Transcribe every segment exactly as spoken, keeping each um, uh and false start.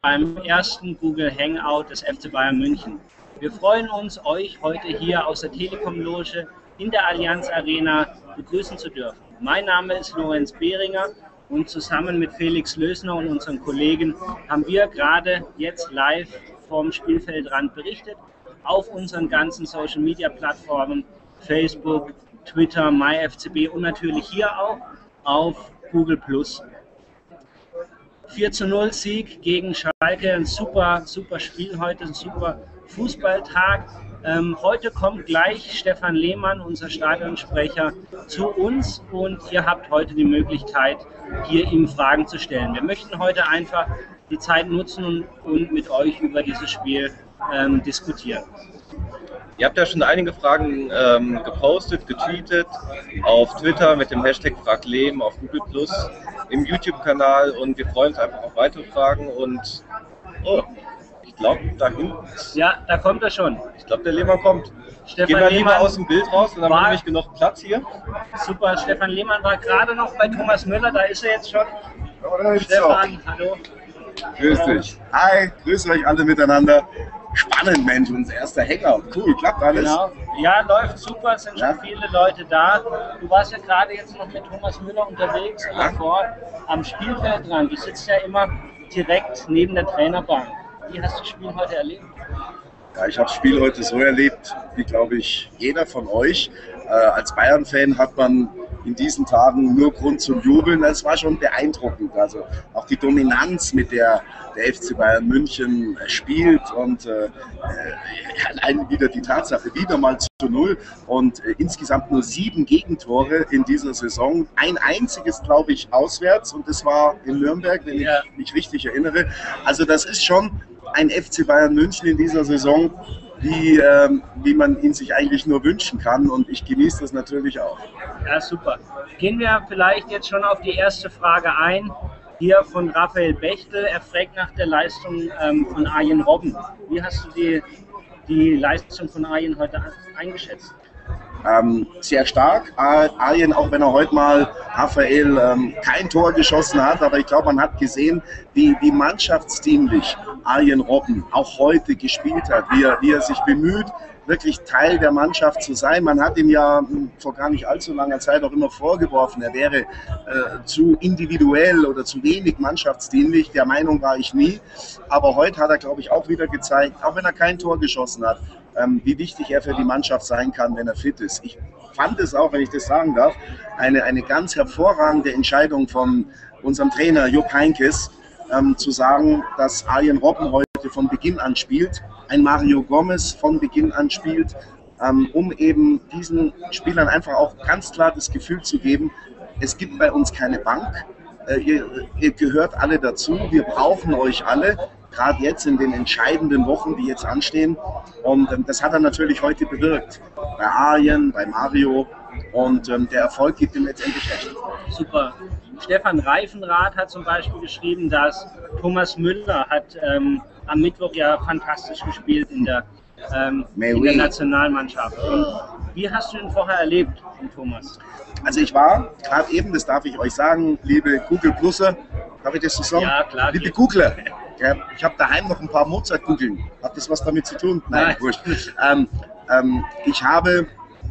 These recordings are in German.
beim ersten Google Hangout des F C Bayern München. Wir freuen uns, euch heute hier aus der Telekom-Loge in der Allianz Arena begrüßen zu dürfen. Mein Name ist Lorenz Behringer und zusammen mit Felix Lösner und unseren Kollegen haben wir gerade jetzt live vom Spielfeldrand berichtet auf unseren ganzen Social-Media-Plattformen, Facebook, Twitter, MyFCB und natürlich hier auch auf Google plus. vier zu null Sieg gegen Schalke, ein super, super Spiel heute, ein super Fußballtag. Ähm, heute kommt gleich Stefan Lehmann, unser Stadionsprecher, zu uns und ihr habt heute die Möglichkeit, hier ihm Fragen zu stellen. Wir möchten heute einfach die Zeit nutzen und, und mit euch über dieses Spiel ähm, diskutieren. Ihr habt ja schon einige Fragen ähm, gepostet, getweetet, auf Twitter mit dem Hashtag FragLehm, auf Google plus, im YouTube-Kanal und wir freuen uns einfach auf weitere Fragen und oh, ich glaube, da hinten. Ja, da kommt er schon. Ich glaube, der Lehmann kommt. Stefan Gehen wir Lehmann lieber aus dem Bild raus, dann haben wir war- nämlich genug Platz hier. Super, Stefan Lehmann war gerade noch bei Thomas Müller, da ist er jetzt schon. Oder so. Stefan, hallo. Grüß dich. Hi, grüß euch alle miteinander. Spannend, Mensch, unser erster Hangout. Cool, klappt alles. Genau. Ja, läuft super, es sind Ja. schon viele Leute da. Du warst ja gerade jetzt noch mit Thomas Müller unterwegs und Ja. davor am Spielfeld dran. Du sitzt ja immer direkt neben der Trainerbank. Wie hast du das Spiel heute erlebt? Ja, ich habe das Spiel heute so erlebt, wie, glaube ich, jeder von euch. Äh, als Bayern-Fan hat man in diesen Tagen nur Grund zum Jubeln. Das war schon beeindruckend. Also auch die Dominanz, mit der der F C Bayern München äh, spielt und äh, äh, allein wieder die Tatsache, wieder mal zu null und äh, insgesamt nur sieben Gegentore in dieser Saison. Ein einziges, glaube ich, auswärts und das war in Nürnberg, wenn Ja. ich mich richtig erinnere. Also das ist schon ein F C Bayern München in dieser Saison, wie, ähm, wie man ihn sich eigentlich nur wünschen kann und ich genieße das natürlich auch. Ja, super. Gehen wir vielleicht jetzt schon auf die erste Frage ein. Hier von Raphael Bechtel. Er fragt nach der Leistung ähm, von Arjen Robben. Wie hast du die, die Leistung von Arjen heute eingeschätzt? Ähm, sehr stark. Ar- Arjen, auch wenn er heute mal Raphael ähm, kein Tor geschossen hat, aber ich glaube, man hat gesehen, wie, wie mannschaftsdienlich Arjen Robben auch heute gespielt hat, wie er, wie er sich bemüht, wirklich Teil der Mannschaft zu sein. Man hat ihm ja mh, vor gar nicht allzu langer Zeit auch immer vorgeworfen, er wäre äh, zu individuell oder zu wenig mannschaftsdienlich. Der Meinung war ich nie. Aber heute hat er, glaube ich, auch wieder gezeigt, auch wenn er kein Tor geschossen hat, ähm, wie wichtig er für die Mannschaft sein kann, wenn er fit ist. Ich fand es auch, wenn ich das sagen darf, eine, eine ganz hervorragende Entscheidung von unserem Trainer Jupp Heynckes, ähm, zu sagen, dass Arjen Robben heute von Beginn an spielt, ein Mario Gomez von Beginn an spielt, ähm, um eben diesen Spielern einfach auch ganz klar das Gefühl zu geben, es gibt bei uns keine Bank, äh, ihr, ihr gehört alle dazu, wir brauchen euch alle, gerade jetzt in den entscheidenden Wochen, die jetzt anstehen und ähm, das hat er natürlich heute bewirkt, bei Arjen, bei Mario und ähm, der Erfolg gibt ihm letztendlich recht. Super. Stefan Reifenrath hat zum Beispiel geschrieben, dass Thomas Müller hat ähm, am Mittwoch ja fantastisch gespielt in der, ähm, in der Nationalmannschaft. Und wie hast du ihn vorher erlebt, den Thomas? Also ich war gerade eben, das darf ich euch sagen, liebe Google Pluser, darf ich das so sagen? Ja, klar. Liebe Googler, ja, ich habe daheim noch ein paar Mozart-Googeln. Hat das was damit zu tun? Nein, Nein. wurscht. Ähm, ähm, ich habe,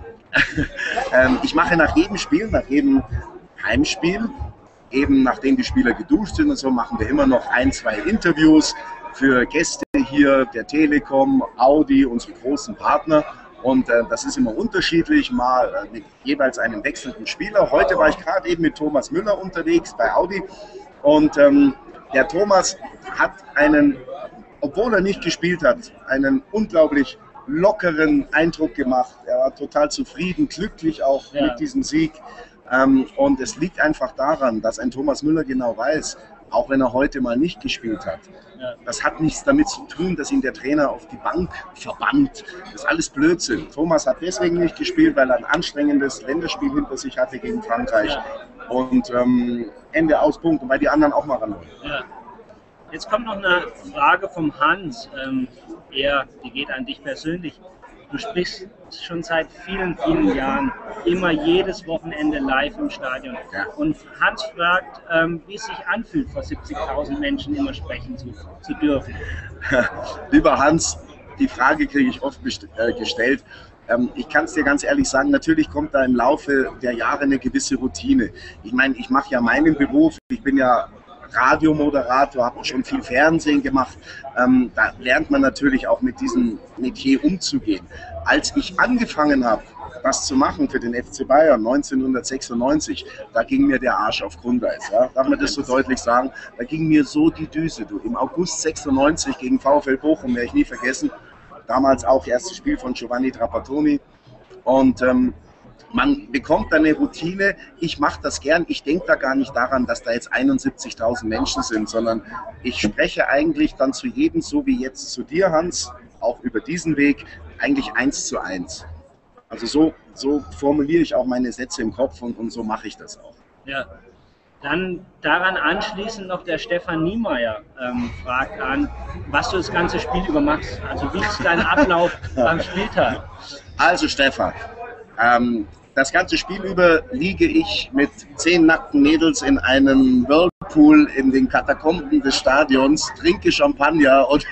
ähm, ich mache nach jedem Spiel, nach jedem Heimspiel, eben nachdem die Spieler geduscht sind und so, machen wir immer noch ein, zwei Interviews für Gäste hier der Telekom, Audi, unsere großen Partner. Und äh, das ist immer unterschiedlich, mal äh, mit jeweils einem wechselnden Spieler. Heute war ich gerade eben mit Thomas Müller unterwegs bei Audi. Und ähm, der Thomas hat einen, obwohl er nicht gespielt hat, einen unglaublich lockeren Eindruck gemacht. Er war total zufrieden, glücklich auch Ja. mit diesem Sieg. Ähm, und es liegt einfach daran, dass ein Thomas Müller genau weiß, auch wenn er heute mal nicht gespielt hat, Ja. das hat nichts damit zu tun, dass ihn der Trainer auf die Bank verbannt. Das ist alles Blödsinn. Thomas hat deswegen nicht gespielt, weil er ein anstrengendes Länderspiel hinter sich hatte gegen Frankreich. Und ähm, Ende aus, Punkt. Und weil die anderen auch mal ran wollen. Ja. Jetzt kommt noch eine Frage vom Hans. Ähm, er, die geht an dich persönlich. Du sprichst schon seit vielen, vielen Jahren immer jedes Wochenende live im Stadion. Ja. Und Hans fragt, ähm, wie es sich anfühlt, vor siebzigtausend Menschen immer sprechen zu, zu dürfen. Lieber Hans, die Frage kriege ich oft äh, gestellt. Ähm, ich kann es dir ganz ehrlich sagen, natürlich kommt da im Laufe der Jahre eine gewisse Routine. Ich meine, ich mache ja meinen Beruf, ich bin ja Radiomoderator, habe schon viel Fernsehen gemacht. Ähm, da lernt man natürlich auch mit diesem Metier umzugehen. Als ich angefangen habe, das zu machen für den F C Bayern neunzehnhundertsechsundneunzig, da ging mir der Arsch auf Grundeis. Ja? Darf man das so deutlich sagen? Da ging mir so die Düse. Du. Im August sechsundneunzig gegen VfL Bochum, werde ich nie vergessen. Damals auch erstes Spiel von Giovanni Trapattoni. Und ähm, man bekommt da eine Routine. Ich mache das gern. Ich denke da gar nicht daran, dass da jetzt einundsiebzigtausend Menschen sind, sondern ich spreche eigentlich dann zu jedem, so wie jetzt zu dir, Hans, auch über diesen Weg, eigentlich eins zu eins. Also so, so formuliere ich auch meine Sätze im Kopf und, und so mache ich das auch. Ja. Dann daran anschließend noch der Stefan Niemeyer ähm, fragt an, was du das ganze Spiel über machst. Also wie ist dein Ablauf am Spieltag? Also Stefan, ähm, das ganze Spiel über liege ich mit zehn nackten Mädels in einem Whirlpool in den Katakomben des Stadions, trinke Champagner und...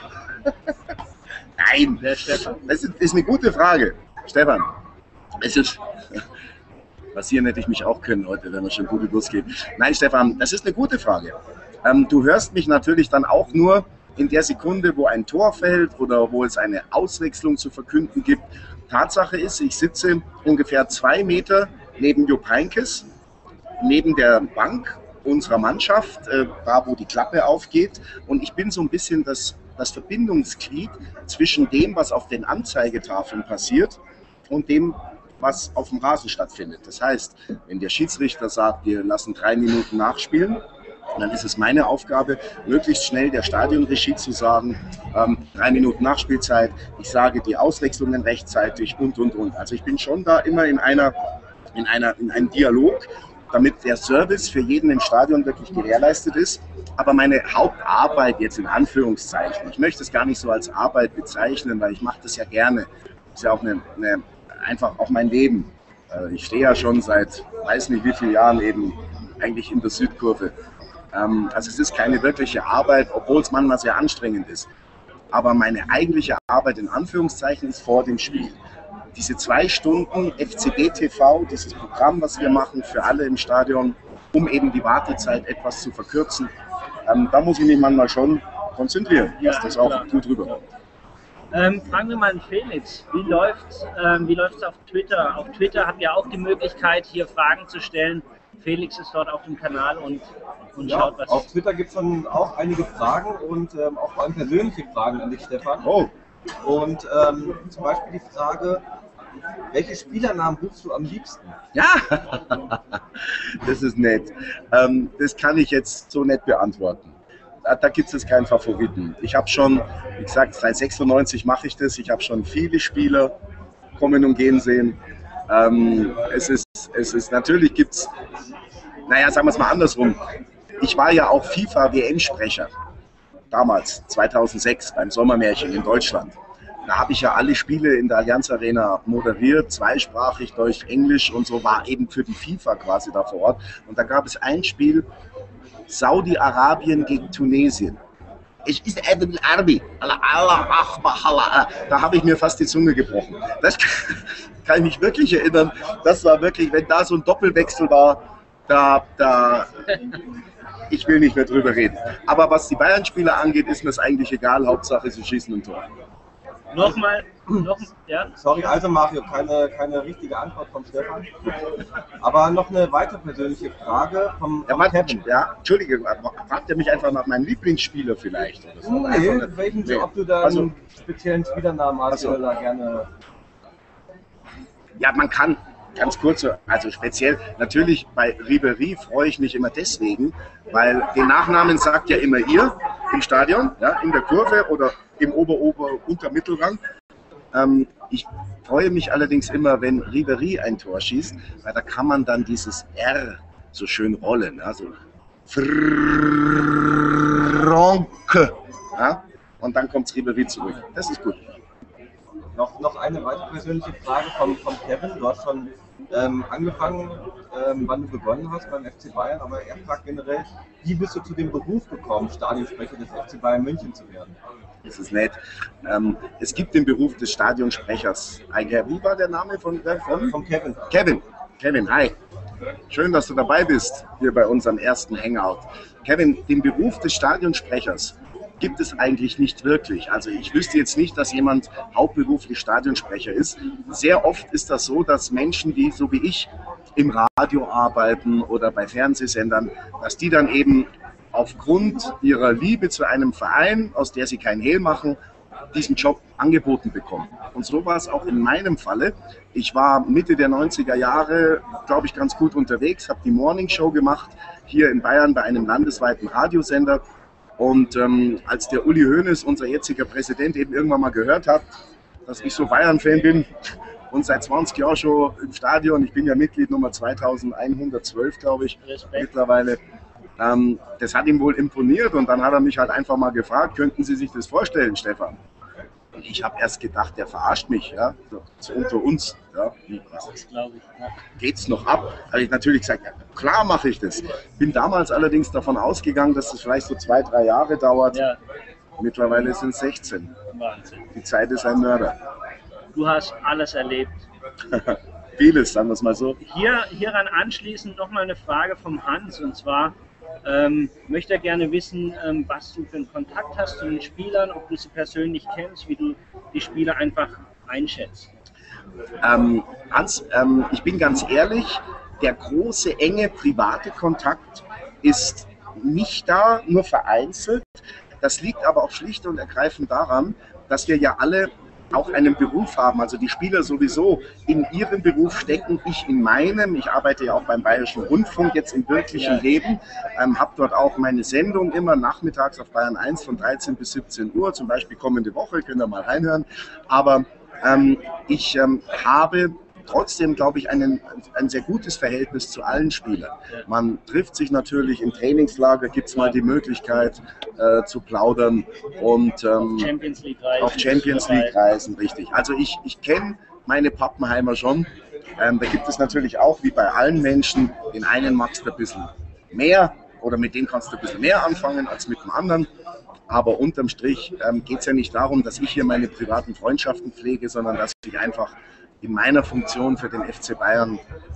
Nein, Der Stefan. das ist, ist eine gute Frage. Stefan, es ist... Passieren hätte ich mich auch können heute, wenn wir schon gute Bus geben. Nein, Stefan, das ist eine gute Frage. Ähm, du hörst mich natürlich dann auch nur in der Sekunde, wo ein Tor fällt oder wo es eine Auswechslung zu verkünden gibt. Tatsache ist, ich sitze ungefähr zwei Meter neben Jupp Heynckes, neben der Bank unserer Mannschaft, äh, da wo die Klappe aufgeht. Und ich bin so ein bisschen das, das Verbindungsglied zwischen dem, was auf den Anzeigetafeln passiert und dem, was auf dem Rasen stattfindet. Das heißt, wenn der Schiedsrichter sagt, wir lassen drei Minuten nachspielen, dann ist es meine Aufgabe, möglichst schnell der Stadionregie zu sagen, ähm, drei Minuten Nachspielzeit, ich sage die Auswechslungen rechtzeitig und, und, und. Also ich bin schon da immer in einer, in einer, in einem Dialog, damit der Service für jeden im Stadion wirklich gewährleistet ist. Aber meine Hauptarbeit jetzt in Anführungszeichen, ich möchte es gar nicht so als Arbeit bezeichnen, weil ich mache das ja gerne. Das ist ja auch eine, eine einfach auch mein Leben. Ich stehe ja schon seit weiß nicht wie vielen Jahren eben eigentlich in der Südkurve. Also es ist keine wirkliche Arbeit, obwohl es manchmal sehr anstrengend ist. Aber meine eigentliche Arbeit in Anführungszeichen ist vor dem Spiel. Diese zwei Stunden F C B T V, dieses Programm, was wir machen für alle im Stadion, um eben die Wartezeit etwas zu verkürzen, da muss ich mich manchmal schon konzentrieren, dass das auch gut rüberkommt. Ähm, fragen wir mal an Felix, wie läuft ähm, wie läuft's auf Twitter? Auf Twitter habt ihr auch die Möglichkeit, hier Fragen zu stellen. Felix ist dort auf dem Kanal und, und ja, schaut, was... Auf Twitter gibt es dann auch einige Fragen und ähm, auch vor allem persönliche Fragen an dich, Stefan. Oh. Und ähm, zum Beispiel die Frage, welche Spielernamen rufst du am liebsten? Ja, das ist nett. Ähm, das kann ich jetzt so nett beantworten. Da, da gibt es keinen Favoriten. Ich habe schon, wie gesagt, seit sechsundneunzig mache ich das. Ich habe schon viele Spieler kommen und gehen sehen. Ähm, es ist, es ist, natürlich gibt es, naja, sagen wir es mal andersrum. Ich war ja auch FIFA W M-Sprecher. Damals, zweitausendsechs, beim Sommermärchen in Deutschland. Da habe ich ja alle Spiele in der Allianz Arena moderiert, zweisprachig, Deutsch, Englisch und so, war eben für die FIFA quasi da vor Ort. Und da gab es ein Spiel, Saudi-Arabien gegen Tunesien. Ich ist eben Arabi. Da habe ich mir fast die Zunge gebrochen. Das kann ich mich wirklich erinnern. Das war wirklich, wenn da so ein Doppelwechsel war, da, da, ich will nicht mehr drüber reden. Aber was die Bayern-Spieler angeht, ist mir das eigentlich egal. Hauptsache, sie schießen ein Tor. Nochmal, noch, ja? Sorry, also Mario, keine, keine richtige Antwort vom Stefan. Aber noch eine weitere persönliche Frage vom, vom Ja, Kevin. ja, Entschuldige, fragt er mich einfach nach meinem Lieblingsspieler vielleicht? Oder so? Nee, Einfach, welchen, nee. ob du da Also, einen speziellen Spielernamen hast, Ach so. oder gerne... ja, man kann, ganz kurz, also speziell, natürlich bei Ribéry freue ich mich immer deswegen, weil den Nachnamen sagt ja immer ihr im Stadion, ja, in der Kurve oder im Ober-Ober-Unter-Mittelrang. Ähm, ich freue mich allerdings immer, wenn Ribéry ein Tor schießt, weil da kann man dann dieses R so schön rollen, also Franke, ja, und dann kommt Ribéry zurück. Das ist gut. Noch, noch eine weitere persönliche Frage vom, vom Kevin. Du hast schon ähm, angefangen, ähm, wann du begonnen hast beim F C Bayern, aber er fragt generell, wie bist du zu dem Beruf gekommen, Stadionsprecher des F C Bayern München zu werden? Das ist nett. Ähm, es gibt den Beruf des Stadionsprechers. Wie war der Name von, von? Von Kevin. Kevin. Kevin, hi. Schön, dass du dabei bist, hier bei unserem ersten Hangout. Kevin, den Beruf des Stadionsprechers gibt es eigentlich nicht wirklich. Also ich wüsste jetzt nicht, dass jemand hauptberuflich Stadionsprecher ist. Sehr oft ist das so, dass Menschen, die so wie ich im Radio arbeiten oder bei Fernsehsendern, dass die dann eben aufgrund ihrer Liebe zu einem Verein, aus der sie kein Hehl machen, diesen Job angeboten bekommen. Und so war es auch in meinem Falle. Ich war Mitte der neunziger Jahre, glaube ich, ganz gut unterwegs, habe die Morning Show gemacht, hier in Bayern bei einem landesweiten Radiosender. Und ähm, als der Uli Hoeneß, unser jetziger Präsident, eben irgendwann mal gehört hat, dass ich so Bayern-Fan bin und seit zwanzig Jahren schon im Stadion, ich bin ja Mitglied Nummer zweitausendeinhundertzwölf, glaube ich, Respekt. Mittlerweile, ähm, das hat ihm wohl imponiert und dann hat er mich halt einfach mal gefragt, könnten Sie sich das vorstellen, Stefan? Und ich habe erst gedacht, der verarscht mich, ja, so unter uns. Ja. Das glaube ich. Ja. Geht's noch ab? Habe ich natürlich gesagt, ja, klar mache ich das. Bin damals allerdings davon ausgegangen, dass es vielleicht so zwei, drei Jahre dauert. Ja. Mittlerweile sind es sechzehn. Wahnsinn. Die Zeit ist ein Mörder. Du hast alles erlebt. Vieles, sagen wir es mal so. Hier, hieran anschließend nochmal eine Frage vom Hans, und zwar ähm, möchte er gerne wissen, ähm, was du für einen Kontakt hast zu den Spielern, ob du sie persönlich kennst, wie du die Spieler einfach einschätzt. Ähm, Hans, ähm, ich bin ganz ehrlich, der große, enge, private Kontakt ist nicht da, nur vereinzelt. Das liegt aber auch schlicht und ergreifend daran, dass wir ja alle auch einen Beruf haben, also die Spieler sowieso in ihrem Beruf stecken, ich in meinem. Ich arbeite ja auch beim Bayerischen Rundfunk jetzt im wirklichen ja. Leben, ähm, habe dort auch meine Sendung immer nachmittags auf Bayern eins von dreizehn bis siebzehn Uhr, zum Beispiel kommende Woche, könnt ihr mal reinhören. Aber ähm, ich ähm, habe trotzdem, glaube ich, einen, ein sehr gutes Verhältnis zu allen Spielern. Man trifft sich natürlich im Trainingslager, gibt es mal die Möglichkeit äh, zu plaudern und ähm, auf Champions League Reisen. Auf Champions League Reisen, richtig. Also ich, ich kenne meine Pappenheimer schon. Ähm, da gibt es natürlich auch, wie bei allen Menschen, den einen magst du ein bisschen mehr oder mit dem kannst du ein bisschen mehr anfangen als mit dem anderen. Aber unterm Strich ähm, geht es ja nicht darum, dass ich hier meine privaten Freundschaften pflege, sondern dass ich einfach in meiner Funktion für den F C Bayern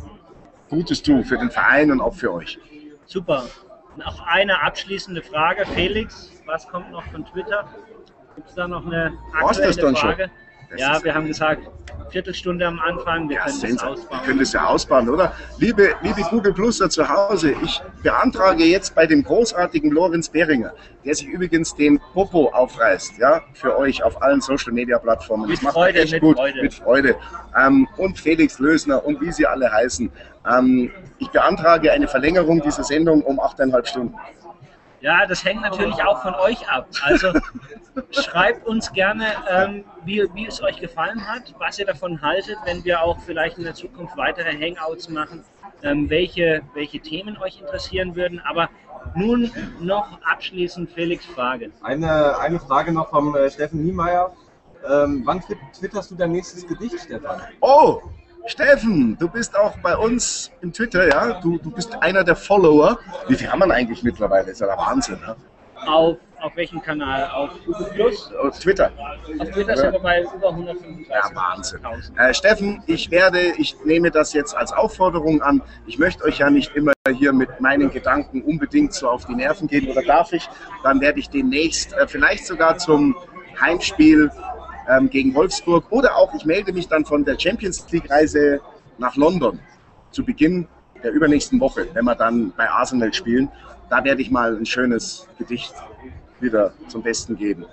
Gutes tue, für den Verein und auch für euch. Super. Noch eine abschließende Frage. Felix, was kommt noch von Twitter? Gibt es da noch eine aktuelle das dann Frage? Schon? Ja, wir haben gesagt, Viertelstunde am Anfang, wir ja, können das ausbauen. Wir können das ja ausbauen, oder? Liebe, liebe Google Pluser zu Hause, ich beantrage jetzt bei dem großartigen Lorenz Behringer, der sich übrigens den Popo aufreißt, ja, für euch auf allen Social Media Plattformen. Mit das macht Freude, echt mit gut, Freude. mit Freude. Ähm, und Felix Lösner und wie sie alle heißen. Ähm, ich beantrage eine Verlängerung dieser Sendung um achteinhalb Stunden. Ja, das hängt natürlich auch von euch ab. Also schreibt uns gerne, ähm, wie, wie es euch gefallen hat, was ihr davon haltet, wenn wir auch vielleicht in der Zukunft weitere Hangouts machen, ähm, welche, welche Themen euch interessieren würden. Aber nun noch abschließend Felix' Frage. Eine, eine Frage noch vom äh, Steffen Niemeyer. Ähm, wann twitterst du dein nächstes Gedicht, Stefan? Oh! Steffen, du bist auch bei uns im Twitter, ja? Du, du bist einer der Follower. Wie viel haben wir eigentlich mittlerweile? Das ist ja der Wahnsinn, ja? Auf, auf welchem Kanal? Auf Google Plus? Auf Twitter. Auf Twitter ja. Sind wir bei über hundertfünfunddreißig. Ja, Wahnsinn. Äh, Steffen, ich werde, ich nehme das jetzt als Aufforderung an. Ich möchte euch ja nicht immer hier mit meinen Gedanken unbedingt so auf die Nerven gehen. Oder darf ich? Dann werde ich demnächst, äh, vielleicht sogar zum Heimspiel ähm, gegen Wolfsburg oder auch, ich melde mich dann von der Champions League Reise nach London zu Beginn der übernächsten Woche, wenn wir dann bei Arsenal spielen. Da werde ich mal ein schönes Gedicht wieder zum Besten geben.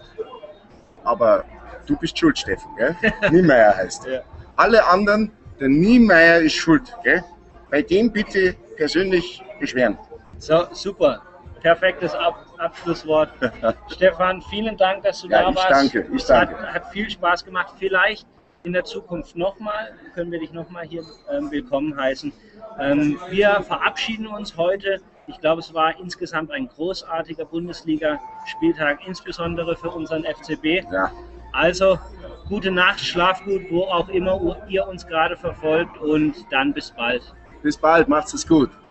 Aber du bist schuld, Steffen, gell? Niemeyer heißt er. Ja. Alle anderen, der Niemeyer ist schuld, gell? Bei dem bitte persönlich beschweren. So, super. Perfektes Ab Abschlusswort. Stefan, vielen Dank, dass du ja, da ich warst. Danke, ich danke. Hat, hat viel Spaß gemacht. Vielleicht in der Zukunft nochmal, können wir dich nochmal hier ähm, willkommen heißen. Ähm, wir verabschieden uns heute. Ich glaube, es war insgesamt ein großartiger Bundesliga-Spieltag, insbesondere für unseren F C B. Ja. Also, gute Nacht, schlaf gut, wo auch immer ihr uns gerade verfolgt und dann bis bald. Bis bald, macht's es gut.